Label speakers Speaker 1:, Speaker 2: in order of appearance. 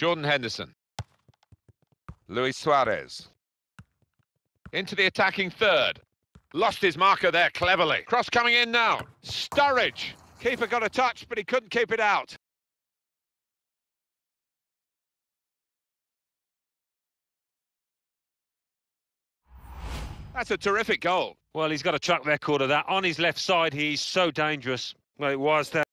Speaker 1: Jordan Henderson. Luis Suarez. Into the attacking third. Lost his marker there cleverly. Cross coming in now. Sturridge. Keeper got a touch, but he couldn't keep it out. That's a terrific goal.
Speaker 2: Well, he's got a track record of that. On his left side, he's so dangerous. Well, it was there.